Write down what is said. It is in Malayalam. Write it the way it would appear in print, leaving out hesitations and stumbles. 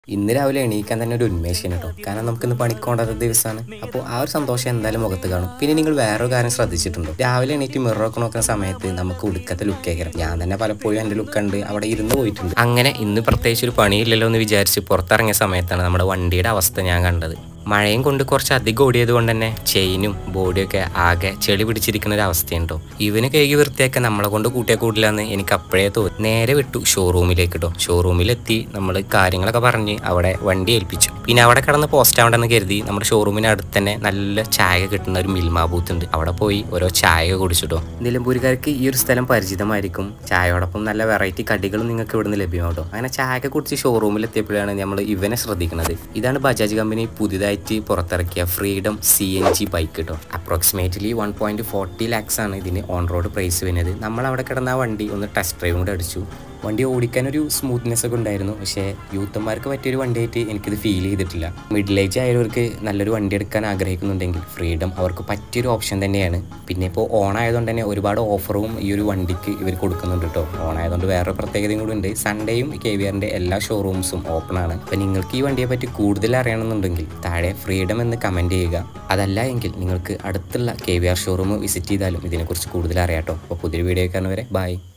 ഇന്ന് രാവിലെ എണീക്കാൻ തന്നെ ഒരു ഉന്മേഷം കേട്ടോ. കാരണം നമുക്കിന്ന് പണിക്കൊണ്ടാത്ത ദിവസമാണ്. അപ്പോൾ ആ ഒരു സന്തോഷം എന്തായാലും മുഖത്ത് കാണും. പിന്നെ നിങ്ങൾ വേറൊരു കാര്യം ശ്രദ്ധിച്ചിട്ടുണ്ടോ? രാവിലെ എണീറ്റ് മിററൊക്കെ നോക്കുന്ന സമയത്ത് നമുക്ക് ഉടുക്കത്തെ ലുക്കേക്കണം. ഞാൻ തന്നെ പലപ്പോഴും എൻ്റെ ലുക്ക് കണ്ട് അവിടെ ഇരുന്ന് പോയിട്ടുണ്ട്. അങ്ങനെ ഇന്ന് പ്രത്യേകിച്ച് ഒരു പണിയില്ലല്ലോ എന്ന് വിചാരിച്ച് പുറത്തിറങ്ങിയ സമയത്താണ് നമ്മുടെ വണ്ടിയുടെ അവസ്ഥ ഞാൻ കണ്ടത്. മഴയും കൊണ്ട് കുറച്ച് അധികം ഓടിയത് കൊണ്ട് തന്നെ ചെയിനും ബോഡിയൊക്കെ ആകെ ചെളി പിടിച്ചിരിക്കുന്ന ഒരു അവസ്ഥയുണ്ടോ. ഇവന് കഴുകി വൃത്തിയാക്കാൻ നമ്മളെ കൊണ്ട് കൂട്ടിയാൽ കൂടില്ല എന്ന് എനിക്ക് അപ്പോഴേ തോന്നി. നേരെ വിട്ടു ഷോറൂമിലേക്ക് കേട്ടോ. ഷോറൂമിലെത്തി നമ്മൾ കാര്യങ്ങളൊക്കെ പറഞ്ഞ് അവിടെ വണ്ടി ഏൽപ്പിച്ചു. പിന്നെ അവിടെ കിടന്ന് പോസ്റ്റ് ആവണ്ടെന്ന് കരുതി നമ്മുടെ ഷോറൂമിന് അടുത്ത് തന്നെ നല്ല ചായ കിട്ടുന്ന ഒരു മിൽമ ബൂത്ത് ഉണ്ട്. അവിടെ പോയി ഓരോ ചായ കുടിച്ചിട്ടോ. നിലമ്പൂരുകാർക്ക് ഈ ഒരു സ്ഥലം പരിചിതമായിരിക്കും. ചായയോടൊപ്പം നല്ല വെറൈറ്റി കടികളും നിങ്ങൾക്ക് ഇവിടുന്ന് ലഭ്യമാട്ടോ. അങ്ങനെ ചായ കുടിച്ച് ഷോറൂമിൽ എത്തിയപ്പോഴാണ് നമ്മൾ ഇവനെ ശ്രദ്ധിക്കുന്നത്. ഇതാണ് ബജാജ് കമ്പനി പുതിയതായി പുറത്തിറക്കിയ ഫ്രീഡം CNG ബൈക്ക് കേട്ടോ. അപ്രോക്സിമേറ്റ്ലി 1.40 lakhs ആണ് ഇതിന് ഓൺ റോഡ് പ്രൈസ് വരുന്നത്. നമ്മൾ അവിടെ കിടന്ന വണ്ടി ഒന്ന് ടെസ്റ്റ് ഡ്രൈവ് കൂടെ അടിച്ചു. വണ്ടി ഓടിക്കാനൊരു സ്മൂത്ത്നെസ് ഒക്കെ ഉണ്ടായിരുന്നു. പക്ഷേ യൂത്തന്മാർക്ക് പറ്റിയൊരു വണ്ടിയായിട്ട് എനിക്കിത് ഫീൽ ചെയ്തിട്ടില്ല. മിഡിൽ ഏജ് ആയവർക്ക് നല്ലൊരു വണ്ടി എടുക്കാൻ ആഗ്രഹിക്കുന്നുണ്ടെങ്കിൽ ഫ്രീഡം അവർക്ക് പറ്റിയൊരു ഓപ്ഷൻ തന്നെയാണ്. പിന്നെ ഇപ്പോൾ ഓൺ ആയതുകൊണ്ട് തന്നെ ഒരുപാട് ഓഫറും ഈ ഒരു വണ്ടിക്ക് ഇവർ കൊടുക്കുന്നുണ്ട് കേട്ടോ. ഓൺ ആയതുകൊണ്ട് വേറെ പ്രത്യേകതയും കൂടി ഉണ്ട്. സൺഡേയും KVRന്റെ എല്ലാ ഷോറൂംസും ഓപ്പൺ ആണ്. അപ്പം നിങ്ങൾക്ക് ഈ വണ്ടിയെ പറ്റി കൂടുതൽ അറിയണമെന്നുണ്ടെങ്കിൽ താഴെ ഫ്രീഡം എന്ന് കമൻറ്റ് ചെയ്യുക. അതല്ല എങ്കിൽ നിങ്ങൾക്ക് അടുത്തുള്ള KVR ഷോറൂം വിസിറ്റ് ചെയ്താലും ഇതിനെക്കുറിച്ച് കൂടുതൽ അറിയാം കേട്ടോ. അപ്പോൾ പുതിയൊരു വീഡിയോ കാണുന്നവരെ ബൈ.